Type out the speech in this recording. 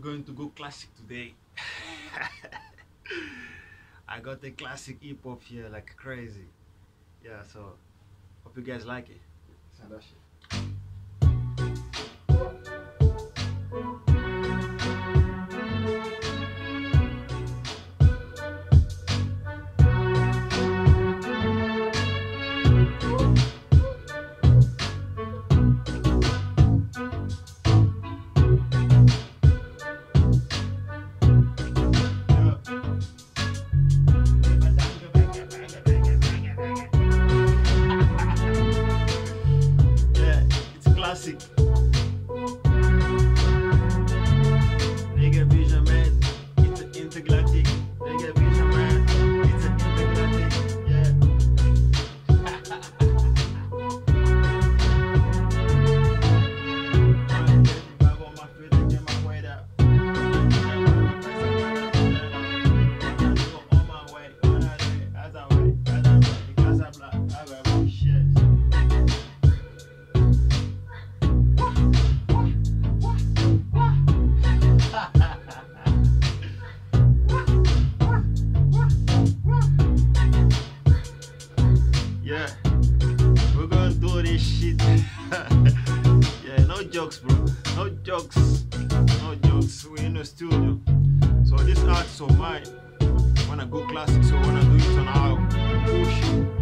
going to go classic today. I got the classic hip hop here like crazy. Yeah, so hope you guys like it. Send that shit. Classic. Nigga vision man, it's an intergalactic. Nigga vision man, it's an intergalactic. Yeah. Back on my feet and get my weight out. On my way, on that way, as I wait, because I'm black, I got my shit. Yeah, we're gonna do this shit. Yeah, no jokes, bro. No jokes. No jokes. We're in the studio. So this art's of mine. Wanna go classic, so wanna do it on our push.